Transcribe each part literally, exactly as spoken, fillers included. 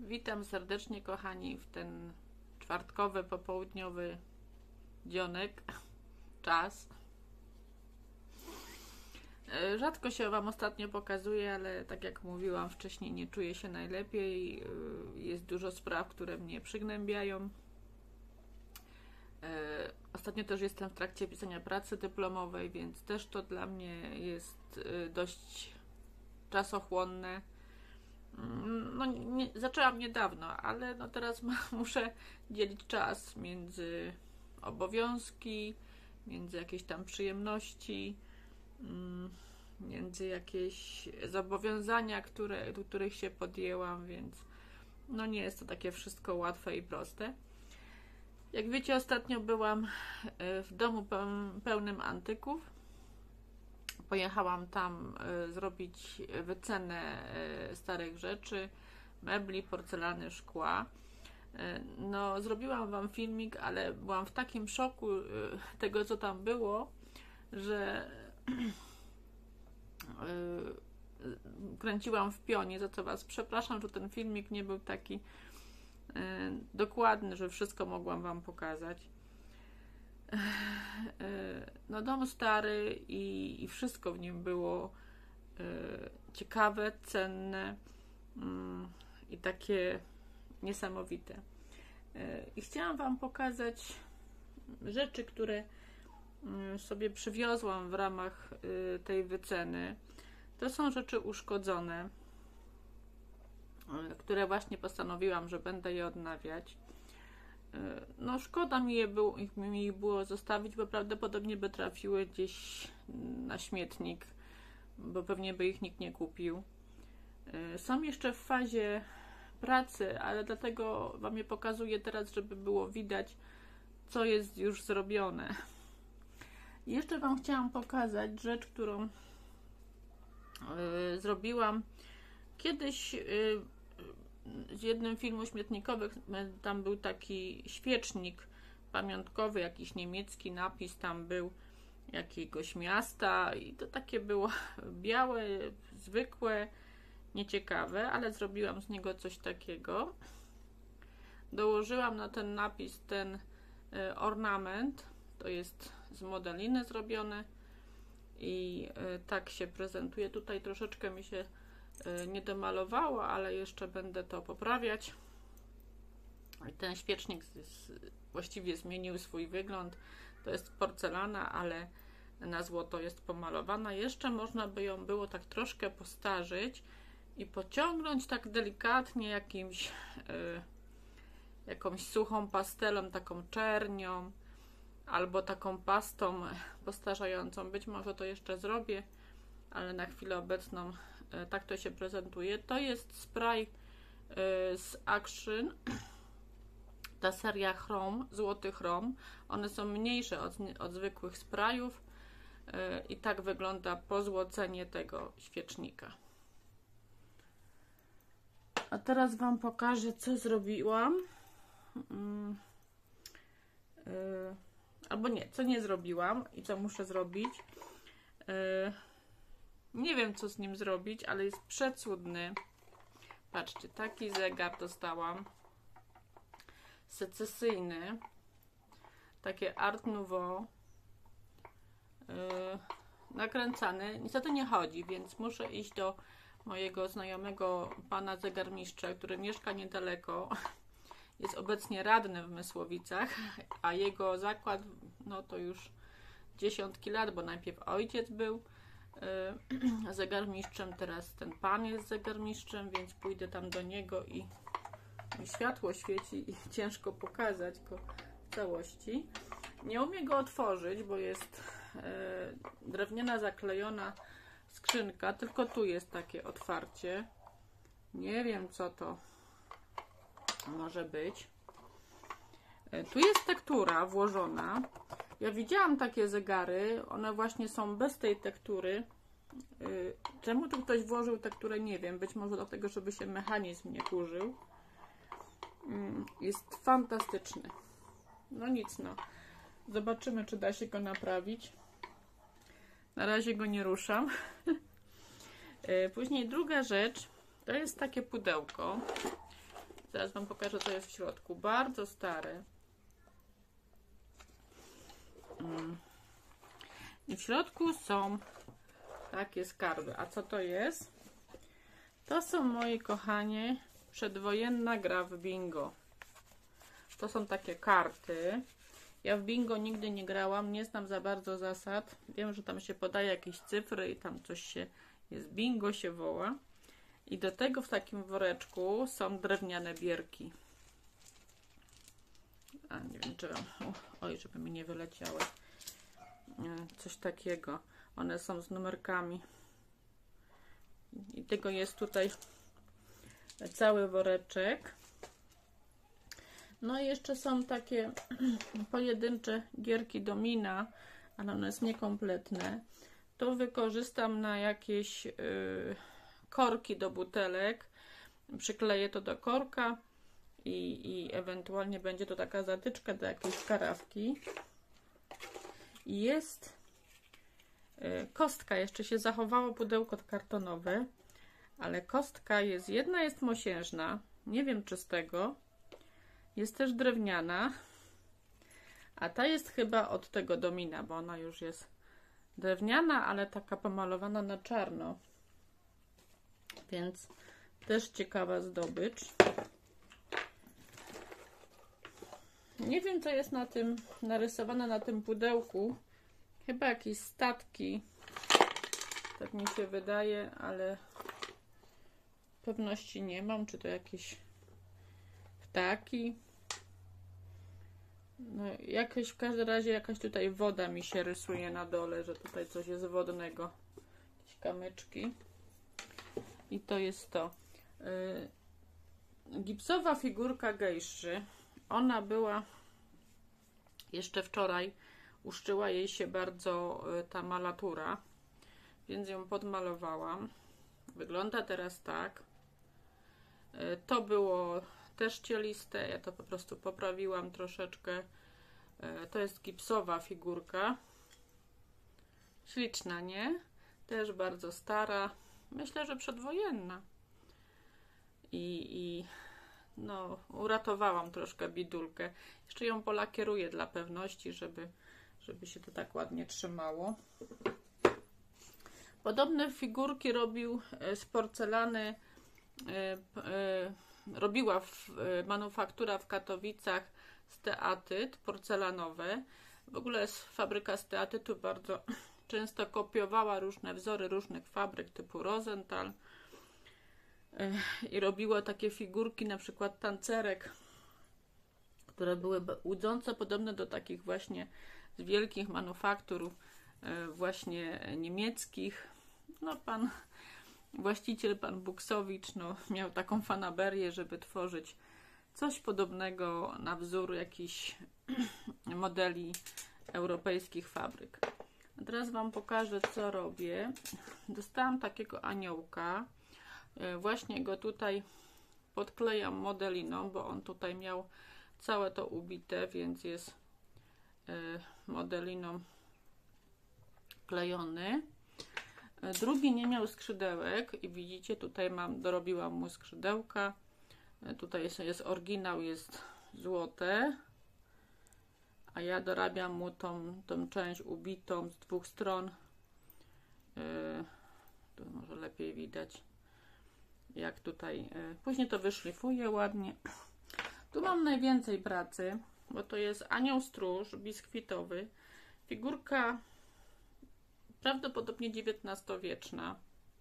Witam serdecznie, kochani, w ten czwartkowy, popołudniowy dzionek, czas. Rzadko się Wam ostatnio pokazuje, ale tak jak mówiłam wcześniej, nie czuję się najlepiej. Jest dużo spraw, które mnie przygnębiają. Ostatnio też jestem w trakcie pisania pracy dyplomowej, więc też to dla mnie jest dość czasochłonne. No, nie, zaczęłam niedawno, ale no teraz ma, muszę dzielić czas między obowiązki, między jakieś tam przyjemności, między jakieś zobowiązania, które, do których się podjęłam, więc no nie jest to takie wszystko łatwe i proste. Jak wiecie, ostatnio byłam w domu pełnym antyków. Pojechałam tam y, zrobić wycenę y, starych rzeczy, mebli, porcelany, szkła. Y, no, zrobiłam Wam filmik, ale byłam w takim szoku y, tego, co tam było, że y, kręciłam w pionie, za co Was przepraszam, że ten filmik nie był taki y, dokładny, że wszystko mogłam Wam pokazać. No, dom stary i, i wszystko w nim było y, ciekawe, cenne y, i takie niesamowite. Y, I chciałam Wam pokazać rzeczy, które y, sobie przywiozłam w ramach y, tej wyceny. To są rzeczy uszkodzone, y, które właśnie postanowiłam, że będę je odnawiać. No, szkoda mi je było, mi ich było zostawić, bo prawdopodobnie by trafiły gdzieś na śmietnik, bo pewnie by ich nikt nie kupił. Są jeszcze w fazie pracy, ale dlatego Wam je pokazuję teraz, żeby było widać, co jest już zrobione. I jeszcze Wam chciałam pokazać rzecz, którą yy, zrobiłam kiedyś. Yy, Z jednym filmu śmietnikowych, tam był taki świecznik pamiątkowy, jakiś niemiecki napis tam był jakiegoś miasta i to takie było białe, zwykłe, nieciekawe, ale zrobiłam z niego coś takiego. Dołożyłam na ten napis ten ornament, to jest z modeliny zrobione i tak się prezentuje. Tutaj troszeczkę mi się nie domalowało, ale jeszcze będę to poprawiać. Ten świecznik właściwie zmienił swój wygląd. To jest porcelana, ale na złoto jest pomalowana. Jeszcze można by ją było tak troszkę postarzyć i pociągnąć tak delikatnie jakimś yy, jakąś suchą pastelą, taką czernią albo taką pastą postarzającą. Być może to jeszcze zrobię, ale na chwilę obecną tak to się prezentuje. To jest spray z Action, ta seria Chrome, złoty Chrome. One są mniejsze od, od zwykłych sprayów i tak wygląda pozłocenie tego świecznika. A teraz Wam pokażę, co zrobiłam. Albo nie, co nie zrobiłam i co muszę zrobić. Nie wiem, co z nim zrobić, ale jest przecudny. Patrzcie, taki zegar dostałam. Secesyjny. Takie Art Nouveau. Yy, nakręcany. Niestety nie chodzi, więc muszę iść do mojego znajomego pana zegarmistrza, który mieszka niedaleko. Jest obecnie radny w Mysłowicach, a jego zakład, no to już dziesiątki lat, bo najpierw ojciec był zegarmistrzem, teraz ten pan jest zegarmistrzem, więc pójdę tam do niego i, i światło świeci i ciężko pokazać go w całości. Nie umiem go otworzyć, bo jest e, drewniana, zaklejona skrzynka, tylko tu jest takie otwarcie. Nie wiem, co to może być. E, tu jest tektura włożona. Ja widziałam takie zegary, one właśnie są bez tej tektury. Czemu tu ktoś włożył tekturę, nie wiem. Być może dlatego, żeby się mechanizm nie kurzył. Jest fantastyczny. No nic, no. Zobaczymy, czy da się go naprawić. Na razie go nie ruszam. Później druga rzecz, to jest takie pudełko. Zaraz Wam pokażę, co jest w środku. Bardzo stary. Mm. I w środku są takie skarby. A co to jest? To są, moi kochani, przedwojenna gra w bingo. To są takie karty. Ja w bingo nigdy nie grałam, nie znam za bardzo zasad. Wiem, że tam się podaje jakieś cyfry i tam coś się jest, bingo się woła. I do tego w takim woreczku są drewniane bierki. A nie wiem, czy... Oj, żeby mi nie wyleciały. Coś takiego. One są z numerkami. I tego jest tutaj cały woreczek. No i jeszcze są takie pojedyncze gierki domina, ale one są niekompletne. To wykorzystam na jakieś yy, korki do butelek. Przykleję to do korka i, i ewentualnie będzie to taka zatyczka do jakiejś karawki. I jest yy, kostka, jeszcze się zachowało pudełko kartonowe, ale kostka jest, jedna jest mosiężna, nie wiem czy z tego. Jest też drewniana, a ta jest chyba od tego domina, bo ona już jest drewniana, ale taka pomalowana na czarno. Więc też ciekawa zdobycz. Nie wiem, co jest na tym narysowane na tym pudełku. Chyba jakieś statki. Tak mi się wydaje, ale pewności nie mam, czy to jakieś ptaki. No, jakoś w każdym razie jakaś tutaj woda mi się rysuje na dole, że tutaj coś jest wodnego. Jakieś kamyczki. I to jest to. Yy, gipsowa figurka gejszy. Ona była jeszcze wczoraj. Uszczyła jej się bardzo yy, ta malatura. Więc ją podmalowałam. Wygląda teraz tak. Yy, to było też cieliste, ja to po prostu poprawiłam troszeczkę. To jest gipsowa figurka. Śliczna, nie? Też bardzo stara. Myślę, że przedwojenna. I, i no, uratowałam troszkę bidulkę. Jeszcze ją polakieruję dla pewności, żeby, żeby się to tak ładnie trzymało. Podobne figurki robił z porcelany robiła w, manufaktura w Katowicach steatyt porcelanowe. W ogóle fabryka steatytu bardzo często kopiowała różne wzory różnych fabryk typu Rosenthal i robiła takie figurki, na przykład tancerek, które były łudząco podobne do takich właśnie z wielkich manufaktur właśnie niemieckich. No pan właściciel, pan Buksowicz, no, miał taką fanaberię, żeby tworzyć coś podobnego na wzór jakichś modeli europejskich fabryk. A teraz Wam pokażę, co robię. Dostałam takiego aniołka. Właśnie go tutaj podklejam modeliną, bo on tutaj miał całe to ubite, więc jest modeliną klejony. Drugi nie miał skrzydełek i widzicie, tutaj mam, dorobiłam mu skrzydełka. Tutaj jest, jest oryginał, jest złote, a ja dorabiam mu tą, tą część ubitą z dwóch stron. Yy, tu może lepiej widać, jak tutaj. Yy, później to wyszlifuję ładnie. Tu mam najwięcej pracy, bo to jest anioł stróż biskwitowy. Figurka prawdopodobnie dziewiętnastowieczna.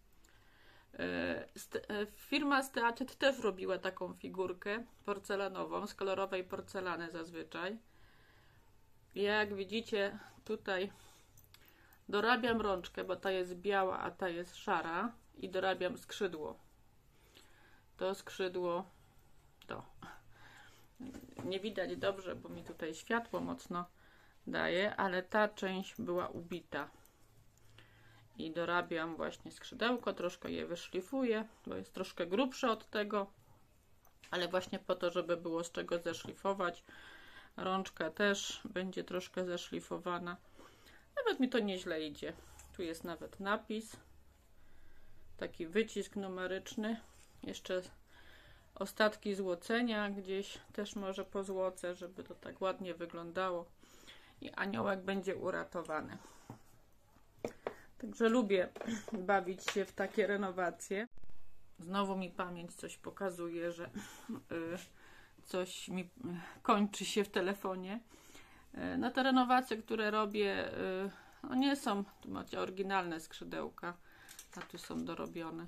Firma Steatyt też robiła taką figurkę porcelanową, z kolorowej porcelany zazwyczaj. Jak widzicie, tutaj dorabiam rączkę, bo ta jest biała, a ta jest szara, i dorabiam skrzydło. To skrzydło, to nie widać dobrze, bo mi tutaj światło mocno daje, ale ta część była ubita. I dorabiam właśnie skrzydełko, troszkę je wyszlifuję, bo jest troszkę grubsze od tego, ale właśnie po to, żeby było z czego zeszlifować. Rączka też będzie troszkę zeszlifowana. Nawet mi to nieźle idzie. Tu jest nawet napis, taki wycisk numeryczny. Jeszcze ostatki złocenia gdzieś też może pozłocę, żeby to tak ładnie wyglądało i aniołek będzie uratowany. Także lubię bawić się w takie renowacje. Znowu mi pamięć coś pokazuje, że coś mi kończy się w telefonie. No te renowacje, które robię, no nie są, tu macie oryginalne skrzydełka, a tu są dorobione.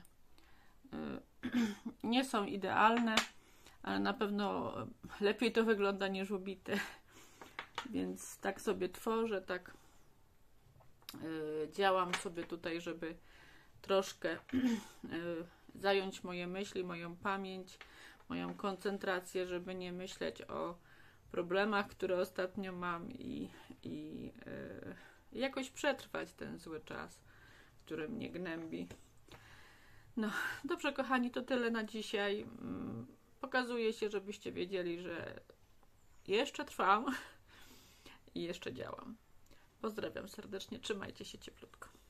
Nie są idealne, ale na pewno lepiej to wygląda niż ubite. Więc tak sobie tworzę, tak yy, działam sobie tutaj, żeby troszkę yy, zająć moje myśli, moją pamięć, moją koncentrację, żeby nie myśleć o problemach, które ostatnio mam i, i yy, jakoś przetrwać ten zły czas, który mnie gnębi. No, dobrze kochani, to tyle na dzisiaj. Pokazuje się, żebyście wiedzieli, że jeszcze trwam i jeszcze działam. Pozdrawiam serdecznie, trzymajcie się cieplutko.